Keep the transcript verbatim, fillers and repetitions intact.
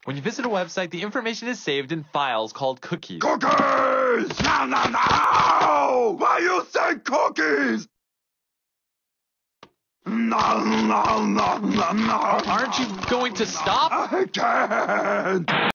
When you visit a website, the information is saved in files called cookies. Cookies! No, no, no! Why you say cookies? No, no, no, no, no. Aren't you going to stop? I can't!